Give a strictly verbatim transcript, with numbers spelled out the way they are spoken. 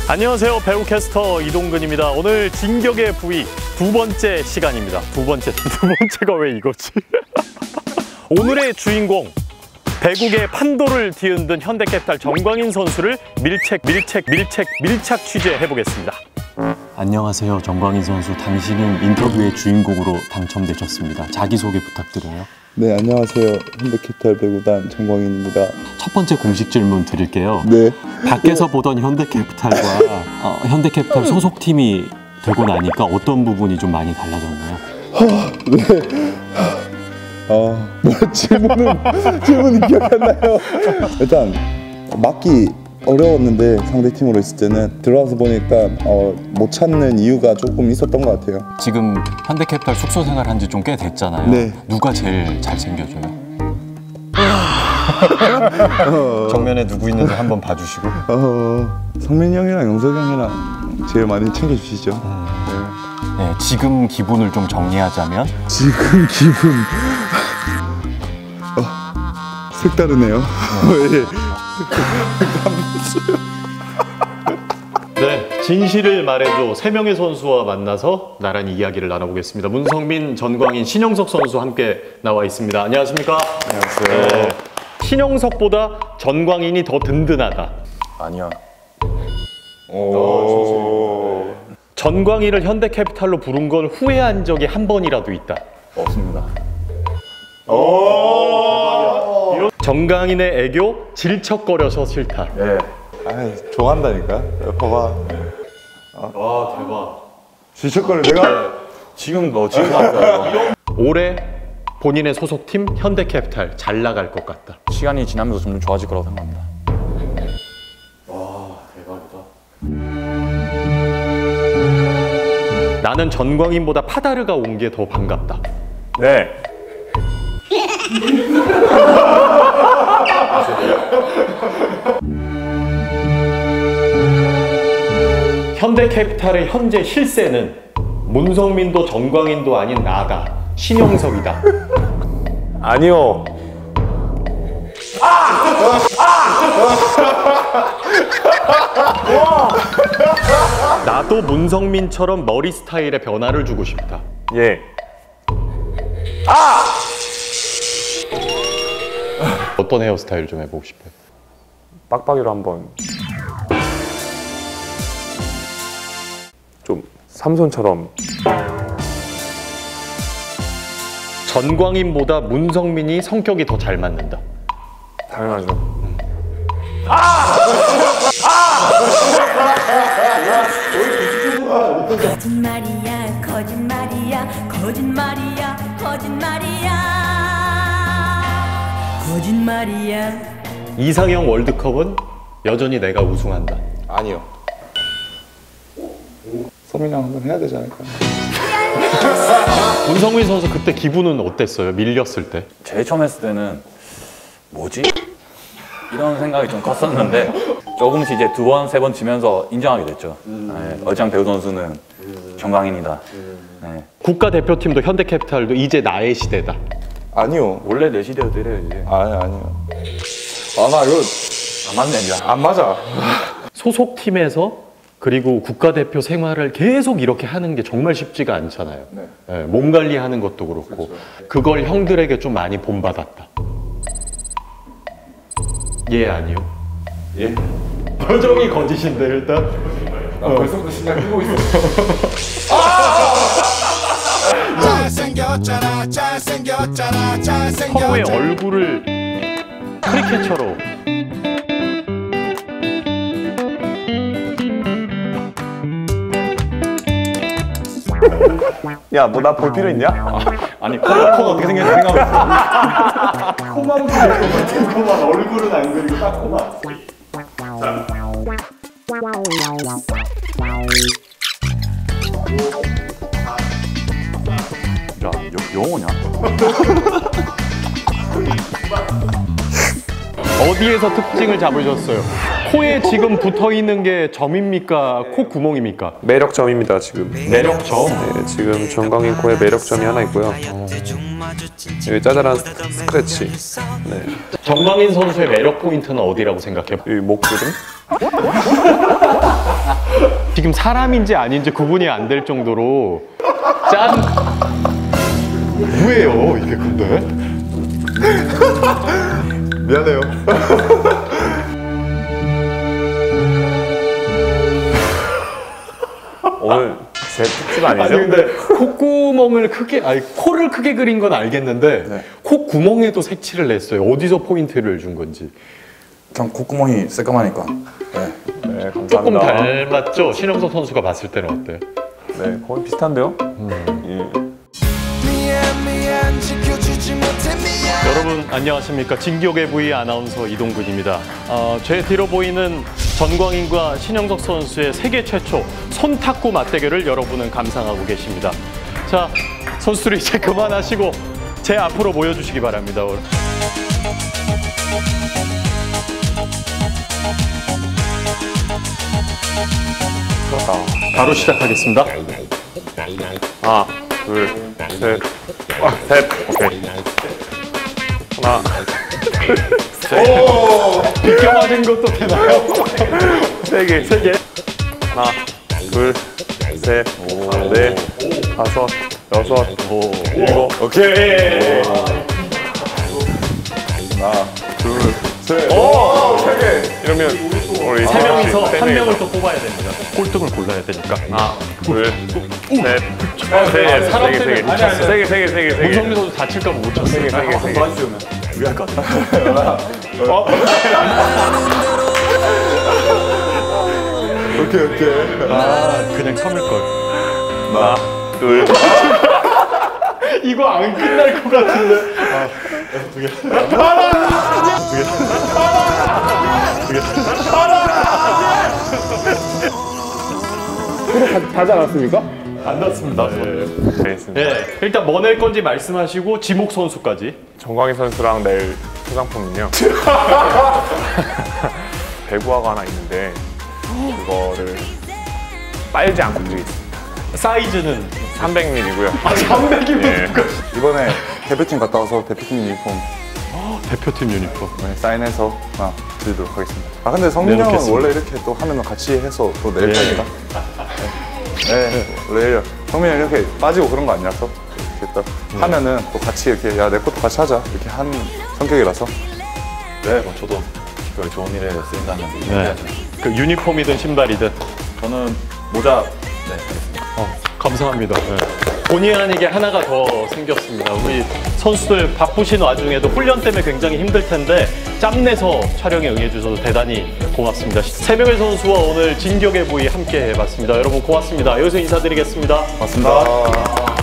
안녕하세요. 배우 캐스터 이동근입니다. 오늘 진격의 부위 두 번째 시간입니다. 두 번째, 두 번째가 왜 이거지? 오늘의 주인공, 배국의 판도를 뒤흔든 현대캐피탈 정광인 선수를 밀책, 밀책, 밀책, 밀착 취재해보겠습니다. 안녕하세요. 정광인 선수, 당신은 인터뷰의 주인공으로 당첨되셨습니다. 자기소개 부탁드려요. 네, 안녕하세요. 현대캐피탈 배구단 정광인입니다. 첫 번째 공식 질문 드릴게요. 네. 밖에서 보던 현대캐피탈과 어, 현대캐피탈 소속팀이 되고 나니까 어떤 부분이 좀 많이 달라졌나요? 네. 아, 뭐 질문은 질문이 기억이 안 나요. 일단 맞기 어려웠는데 상대팀으로 있을 때는 들어와서 보니까 어, 못 찾는 이유가 조금 있었던 것 같아요. 지금 현대캐피탈 숙소 생활 한 지 좀 꽤 됐잖아요. 네. 누가 제일 잘 챙겨줘요? 어, 정면에 누구 있는지 한번 봐주시고. 어, 성민이 형이랑 영석이 형이랑 제일 많이 챙겨주시죠. 음. 네. 네, 지금 기분을 좀 정리하자면 지금 기분 어, 색다르네요. 네. 네, 진실을 말해줘 세 명의 선수와 만나서 나란히 이야기를 나눠보겠습니다. 문성민, 전광인, 신영석 선수 함께 나와 있습니다. 안녕하십니까? 안녕하세요. 네, 신영석보다 전광인이 더 든든하다. 아니야. 오. 전광인을 현대캐피탈로 부른 걸 후회한 적이 한 번이라도 있다. 없습니다. 오. 정광인의 애교 질척거려서 싫다. 네. 아, 좋아한다니까. 봐봐. 와, 대박. 질척거려 내가 지금 너 지금 봤어요. 올해 본인의 소속팀 현대캐피탈 잘 나갈 것 같다. 시간이 지나면서 점점 좋아질 거라고 생각합니다. 와, 대박이다. 나는 전광인보다 파다르가 온 게 더 반갑다. 네. 현대캐피탈의 현재 실세는 문성민도 전광인도 아닌 나다. 신영석이다. 아니요. 나도 문성민처럼 머리 스타일에 변화를 주고 싶다. 예. 어떤 헤어스타일 좀 해보고 싶어요? 빡빡이로 한번 좀 삼손처럼. 전광인보다 문성민이 성격이 더 잘 맞는다. 당연하죠. 거짓말이야 거짓말이야 거짓말이야 거짓말이야 거짓말이야. 이상형 월드컵은 여전히 내가 우승한다. 아니요. 소민이랑 한번 해야 되지 않을까? 문성민 선수 그때 기분은 어땠어요? 밀렸을 때? 제일 처음 했을 때는 뭐지? 이런 생각이 좀 컸었는데 조금씩 이제 두 번, 세 번 지면서 인정하게 됐죠. 네, 얼짱 배우 선수는 정광인이다. 네. 국가대표팀도 현대캐피탈도 이제 나의 시대다. 아니요. 원래 내 시대로 때려야지. 아니 아니요. 아 나 이거 안 맞네, 이제. 안 맞아. 소속팀에서 그리고 국가대표 생활을 계속 이렇게 하는 게 정말 쉽지가 않잖아요. 네. 네, 몸 관리하는 것도 그렇고 그렇죠. 그걸 형들에게 좀 많이 본받았다. 예, 아니요? 예. 표정이 거짓인데 일단. 나 벌써부터 심장 뛰고 있어. 잘생겼잖아 잘생겼잖아 잘생겼잖아. 서로의 얼굴을 크리켓처로. 야, 뭐 나 볼 필요 있냐? 아니, 코가, 코가 어떻게 생겼는지 생각해보세요. 코만 그릴 것 같은 코만 얼굴은 안 그리고 딱 코만. 야, 영어냐? 어디에서 특징을 잡으셨어요? 코에 지금 붙어있는 게 점입니까? 코 구멍입니까? 매력점입니다 지금. 매력점? 네, 지금 정광인 코에 매력점이 하나 있고요. 여기 짜잘한 스크래치. 네, 정광인 선수의 매력 포인트는 어디라고 생각해요? 이 목주름. 지금 사람인지 아닌지 구분이 안 될 정도로 짠. 뭐예요 이게 근데? 미안해요. 오늘 제 특집 아니죠? 아니 근데 콧구멍을 크게, 아니 코를 크게 그린 건 알겠는데 네. 콧구멍에도 색칠을 냈어요. 어디서 포인트를 준 건지. 그냥 콧구멍이 새까마니까. 네. 네, 감사합니다. 조금 닮았죠? 신영석 선수가 봤을 때는 어때요? 네, 거의 비슷한데요? 예. 여러분 안녕하십니까. 진격의 부위 아나운서 이동근입니다. 어, 제 뒤로 보이는 전광인과 신영석 선수의 세계 최초 손탁구 맞대결을 여러분은 감상하고 계십니다. 자, 선수들이 이제 그만하시고 제 앞으로 모여주시기 바랍니다. 바로 시작하겠습니다. 하나, 둘, 셋, 아, 셋, 오케이. 하나, 비껴 맞은 것도 되나요? 세 개, 세 개. 하나, 둘, 셋, 넷, 다섯, 여섯, 일곱. 오케이. 하나, 둘, 셋. 오, 세 개. 이러면 우리 세 명이서 세 한 명이서. 명을 또 뽑아야 됩니다. 꼴등을 골라야 되니까. 하나, 둘, 셋, 세 개, 세 개, 세 개, 세 개, 세 개, 세 개, 세 개. 문성민 선수 다칠까 봐 못 쳤어요. 세 개, 세 개, 세 개. 오케이 오케이. 아, 그냥 참을 걸. 하나, 둘. 이거 안 끝날 것 같은데. 하지 않았습니까? 안 났습니다. 네. 알겠습니다. 네, 일단 뭐 낼 건지 말씀하시고 지목 선수까지. 정광희 선수랑 낼 소장품은요. 배구화가 하나 있는데 그거를 빨지 않고 드리겠습니다. 사이즈는 삼백 밀리미터고요. 아, 삼백이면 예. 이번에 대표팀 갔다 와서 대표팀 유니폼 대표팀 유니폼. 네, 사인해서 하나 드리도록 하겠습니다. 아 근데 성민 형은 내놓겠습니다. 원래 이렇게 또 하면 같이 해서 또 낼 네. 겁니다. 네, 네, 원래 성민 형 이렇게 빠지고 그런 거 아니라서 이렇게 딱 하면은 또 같이 이렇게 야 내 것도 같이 하자 이렇게 한 성격이라서. 네, 뭐 저도 특별히 좋은 일에 쓰인다면 네. 해야죠. 그 유니폼이든 신발이든. 저는 모자. 네. 어, 감사합니다. 네. 본의 아니게 하나가 더 생겼습니다. 우리 선수들 바쁘신 와중에도 훈련 때문에 굉장히 힘들 텐데 짬내서 촬영에 응해주셔서 대단히 고맙습니다. 세 명의 선수와 오늘 진격의 부위 함께 해봤습니다. 여러분 고맙습니다. 여기서 인사드리겠습니다. 맞습니다.